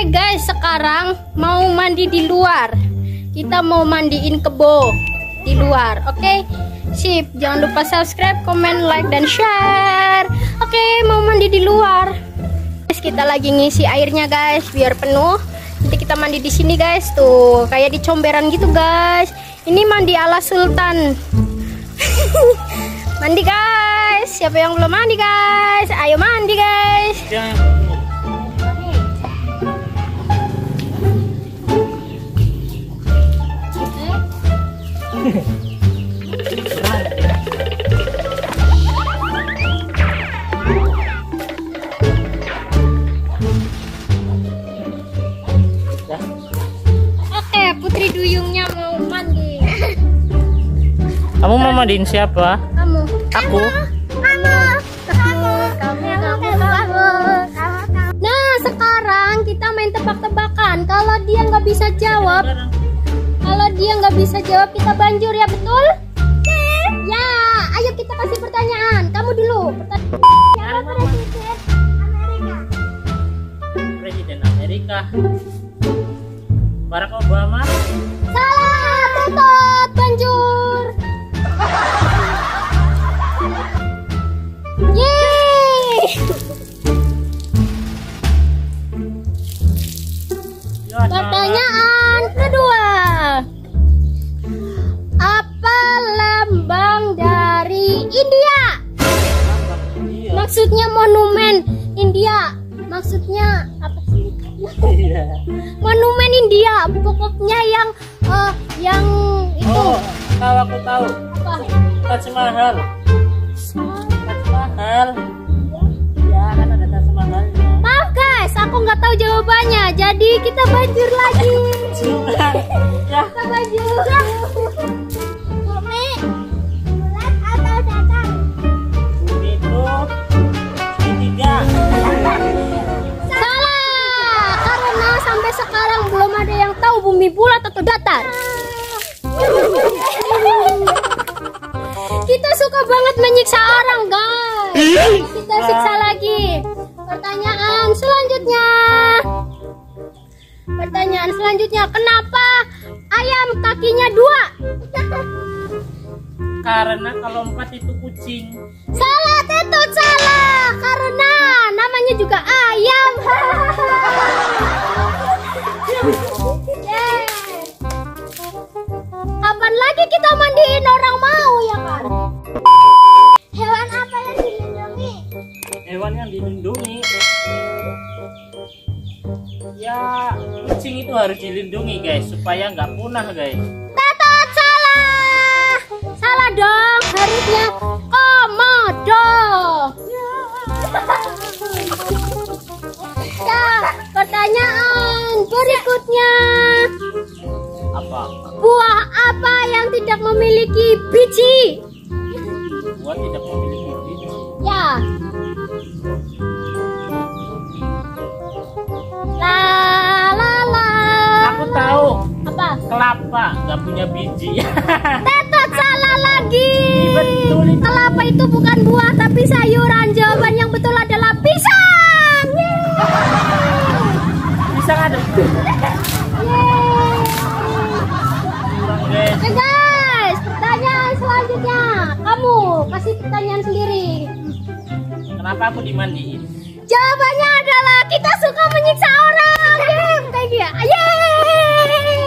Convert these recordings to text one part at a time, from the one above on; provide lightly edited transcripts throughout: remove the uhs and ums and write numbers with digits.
Oke guys, sekarang mau mandi di luar. Kita mau mandiin kebo di luar. Oke, sip. Jangan lupa subscribe, komen, like, dan share. Oke, mau mandi di luar. Guys, kita lagi ngisi airnya guys, biar penuh. Nanti kita mandi di sini guys, tuh kayak di comberan gitu guys. Ini mandi ala sultan. Mandi guys. Siapa yang belum mandi guys? Ayo mandi guys. Oke, Putri Duyungnya mau mandi. Kamu mau mandiin siapa? Kamu. Aku. Nah, sekarang kita main tebak-tebakan. Kalau dia nggak bisa jawab, kita banjur ya, betul? Ya, ayo kita kasih pertanyaan. Kamu dulu. Siapa Presiden Amerika? Barack Obama? Salah, tetot, banjur. Yeay. Pertanyaan kedua. Apa lambang dari India? Maksudnya monumen India. Maksudnya apa sih? Monumen India. Pokoknya yang itu. Oh, aku tahu. Apa? Taj Mahal. Taj Mahal. Ya, kan ada Taj Mahal. Maaf guys, aku nggak tahu jawabannya. Jadi kita banjur lagi. Ya. Kita banjur. Bumi, bulat atau datar? Bumi itu segitiga. Salah, karena sampai sekarang belum ada yang tahu bumi bulat atau datar. Kita suka banget menyiksa orang guys. Kita siksa lagi. Pertanyaan selanjutnya, kenapa ayam kakinya 2? Karena kalau 4 itu kucing. Salah, Tetut, salah. Karena namanya juga ayam. Yeah. Kapan lagi kita mandiin orang mau ya kan? Hewan apa yang dilindungi? Hewan yang dilindungi. Ya, kucing itu harus dilindungi guys, supaya nggak punah guys. Tetut, salah. Salah dong, harusnya komodo. Ya, pertanyaan berikutnya. Apa? Buah apa yang tidak memiliki biji? Buah tidak memiliki biji. Ya. La la la. Aku tahu. Apa? Kelapa nggak punya biji. Tetut, salah lagi. Betul itu. Kelapa itu bukan buah tapi sayuran. Jawaban yang betul adalah pisang. Pisang ada. Guys. Oke guys, pertanyaan selanjutnya. Kamu kasih pertanyaan sendiri. Kenapa aku dimandiin? Jawabannya adalah kita suka menyiksa orang. Yeay, kayak dia. Yeay.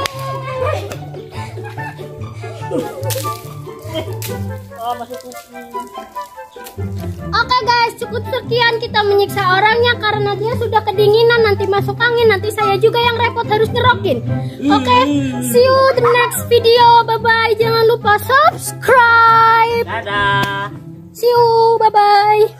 Oh, masih kucing. Oke guys, cukup sekian kita menyiksa orangnya karena dia sudah kedinginan, nanti masuk angin, nanti saya juga yang repot harus ngerokin. Oke, see you the next video. Bye bye. Jangan lupa subscribe. Dadah. See you. Bye bye.